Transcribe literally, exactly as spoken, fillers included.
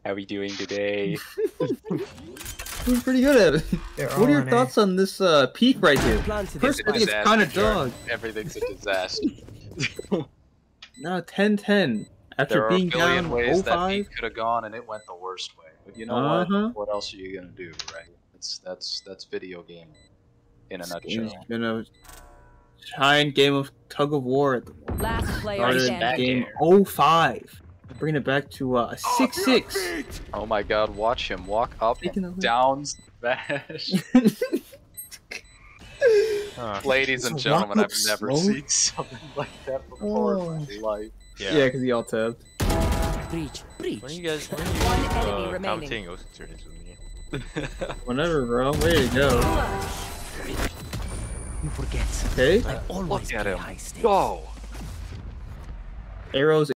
How are we doing today? Doing pretty good at it. They're What are your on thoughts on this uh, peak right here? It's First, a I think it's disaster, kind of Jordan. dog. Everything's a disaster. Now ten ten after There are a being billion down ways oh that five. peak could have gone, and it went the worst way. But you know Uh-huh. what? What else are you gonna do, right? That's that's that's video game in a nutshell. It's been a giant game of tug of war at the moment. Last player Started in standing. game oh five. Bringing it back to uh, a six six. Oh my God! Watch him walk up Taking and the- down smash. Uh, Ladies and Walk gentlemen, up I've never slow? seen something like that before Oh. in my life. yeah. Yeah, because he all tabbed. Breach. Breach. When you guys, when you One guys enemy uh, remaining. counting Ghost Attorneys with me? Whenever, bro. Way to go. You forget. Okay. I always Look at play him. high stakes. Go! Arrows